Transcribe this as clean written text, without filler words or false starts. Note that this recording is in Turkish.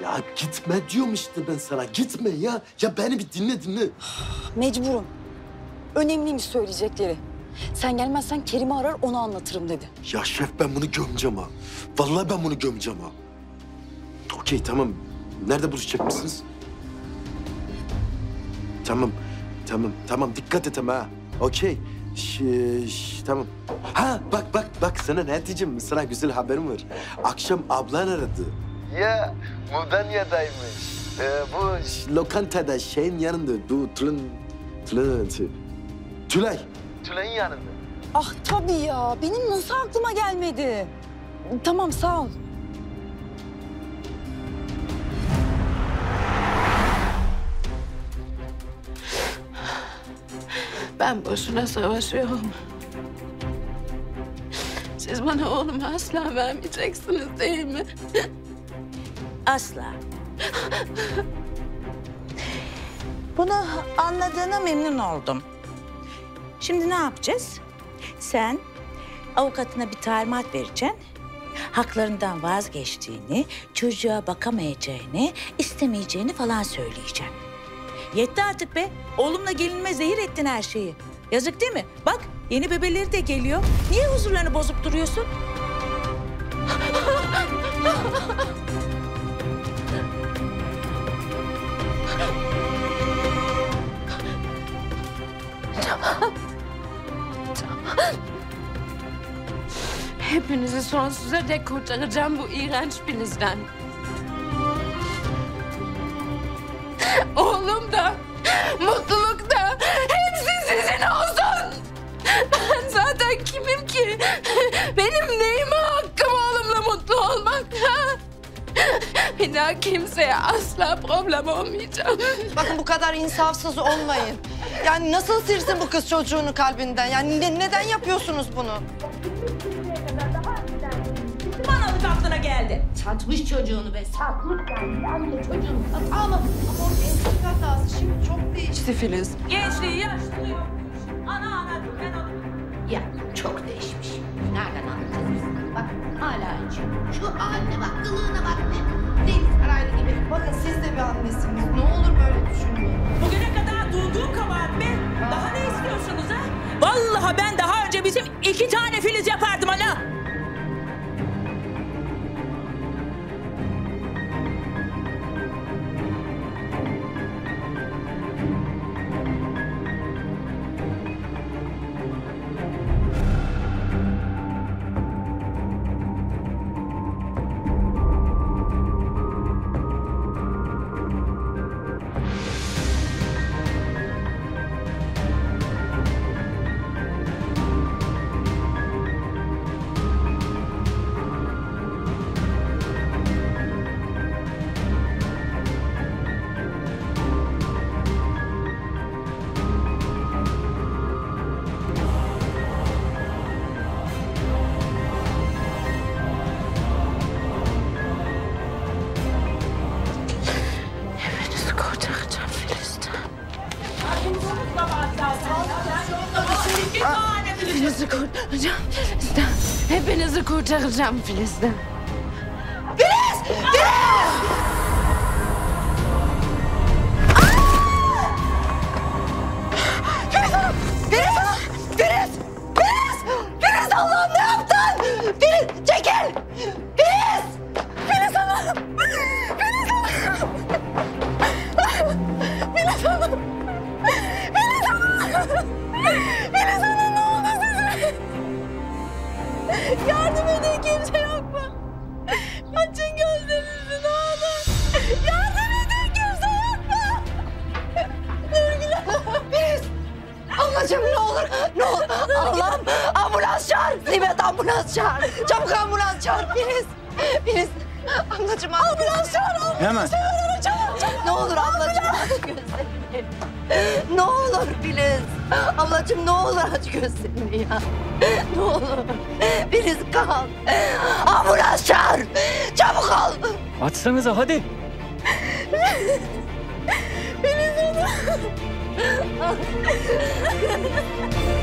Ya gitme diyorum işte ben sana. Gitme ya. Ya beni bir dinle. Mecburum. Önemliymiş söyleyecekleri. Sen gelmezsen Kerim'i arar onu anlatırım dedi. Ya şef ben bunu gömeceğim ha. Vallahi ben bunu gömeceğim ha. Okey tamam. Nerede buluşacakmışsınız? Tamam. Dikkat et ama ha. Okey. Tamam. Ha bak sana ne diyeceğim? Sana güzel haberim var. Akşam ablan aradı. Ya Mudanya'daymış. Bu lokantada şeyin yanında. Bu Tülay'ın yanında. Ah tabii ya. Benim nasıl aklıma gelmedi? Tamam sağ ol. Ben boşuna savaşıyorum. Siz bana oğlumu asla vermeyeceksiniz değil mi? Asla. Bunu anladığına memnun oldum. Şimdi ne yapacağız? Sen avukatına bir talimat vereceksin. Haklarından vazgeçtiğini, çocuğa bakamayacağını, istemeyeceğini falan söyleyeceksin. Yetti artık be. Oğlumla gelinime zehir ettin her şeyi. Yazık değil mi? Bak yeni bebeleri de geliyor. Niye huzurlarını bozup duruyorsun? Hepinizi sonsuza dek kurtaracağım bu iğrenç filizden. Oğlum da, mutluluk da hepsi sizin olsun. Ben zaten kimim ki? Benim neyime hakkım oğlumla mutlu olmak? Ha? Bir daha kimseye asla problem olmayacağım. Bakın bu kadar insafsız olmayın. Yani nasıl silsin bu kız çocuğunu kalbinden? Yani neden yapıyorsunuz bunu? Bana alıp aklına geldi. Satmış çocuğunu be, satmış yani. Anne çocuğunu Ama o gençlik hatası şimdi çok değişti Filiz. Gençliği yaşlılığı yok. Ana ben onu... Ya çok değişmiş. Nereden anlayacağız biz? Bak hala içiyor. Şu haline bak, kılığına bak. Deniz saraylı gibi. Bakın siz de bir annesiniz. Ne olur böyle düşünmeyin. Bugüne kadar duyduğum kabahat be. Daha ne istiyorsunuz ha? Vallahi ben daha önce bizim 2 tane Filiz yapardım ana. Hepinizi kurtaracağım Filiz'den. Hepinizi kurtaracağım Filiz'den. Hepinizi kurtaracağım Filiz'den. Filiz Allah'ım ne yaptın? Filiz çekil! Filiz! Filiz Hanım! Filiz Hanım! Filiz Hanım! Filiz Hanım! Filiz Hanım ne oldu size? Yardım edin kimse yok mu? Açın gözlerinizi ne olur. Yardım edin kimse yok mu? Nurgül Hanım! Filiz! Ablacığım ne olur, ne olur. Allah'ım ambulans çağır. Nimet ambulans çağır. Çabuk ambulans çağır Filiz. Filiz. Ablacığım ambulans çağır. Hemen. Çabuk. Ne olur ablacığım aç gözlerini. Ne olur Filiz. Ablacığım ne olur aç gözlerini ya. Ne olur. Filiz kal. Ambulans çağır. Çabuk ol. Açsanıza hadi. Filiz Hanım.